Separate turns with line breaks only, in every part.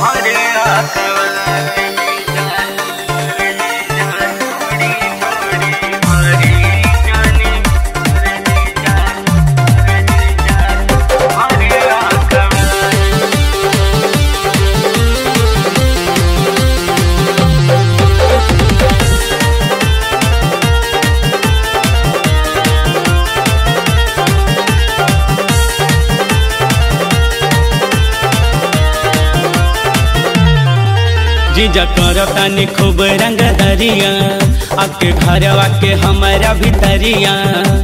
जीजा करतानी खूब रंग दरिया आके घर आके हमारा भितरिया।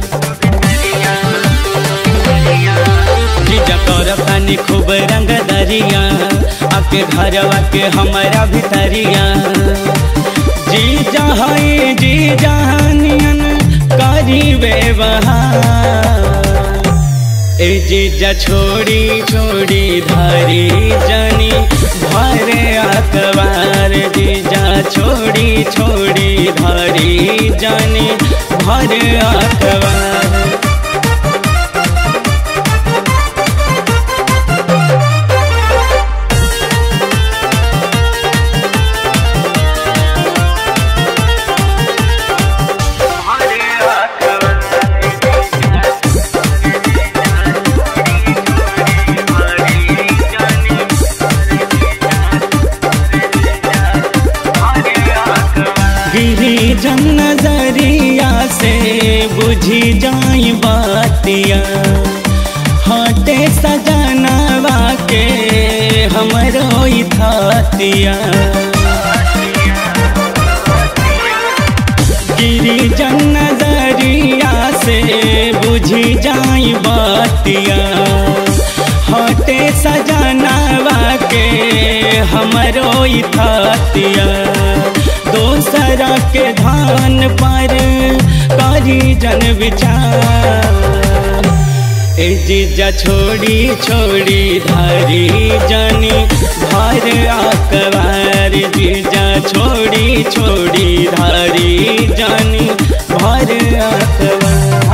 जीजा करतानी खूब रंग दरिया आके घर आके हमारा भितरिया। जीजा है जीजा नियन करी व्यवहार ए जीजा छोड़ी छोड़ी धारी जानी भरे अखबार। जीजा छोड़ी छोड़ी धारी जानी भरे अखबार। गिरिजन नजरिया से बुझी जाई बातिया। हटे सजनवा के हमरो थातिया। गिरिजन नजरिया से बुझी जाई बातिया। हटे सजनवा के हमरो थातिया। दोसरा के धान पर करी जन विचार ए जीजा छोड़ी छोड़ी धारी जानी भर अखबार। जीजा छोड़ी छोड़ी धारी जानी भर अखबार।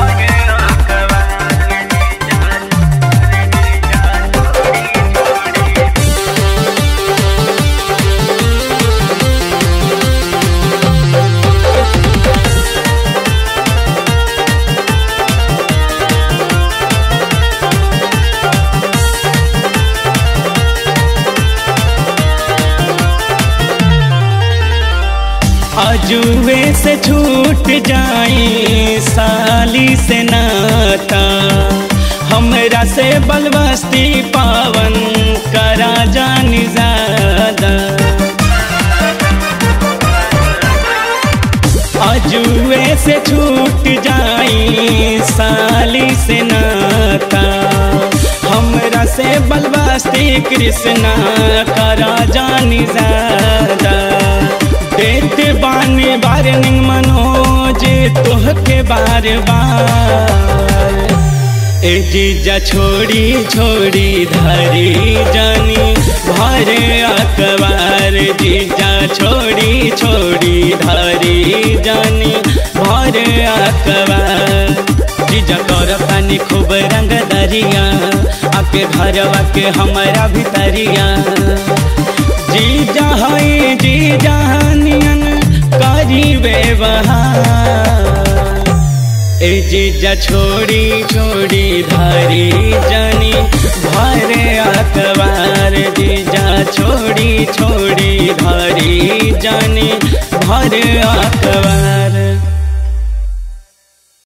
अजुए से छूट जाई साली से नाता। हमरा से बलबस्ती पावन करा जानी ज्यादा। अजुए से छूट जाई साली से नाता। हमरा से बलबस्ती कृष्णा करा जानी ज्यादा। देते बाने वार्निंग मनोज तोहके बार बार ए जीजा छोड़ी छोड़ी धारी जानी भरे अखबार। जीजा छोड़ी छोड़ी धारी जानी भरे अखबार। जीजा करतानी खूब रंग दरिया आके घर आके हमारा भितरिया। जीजा है जीजा नियन करी व्यवहार ए जीजा छोड़ी छोड़ी धारी जानी भरे अखबार। जीजा छोड़ी छोड़ी धारी जानी भरे अखबार।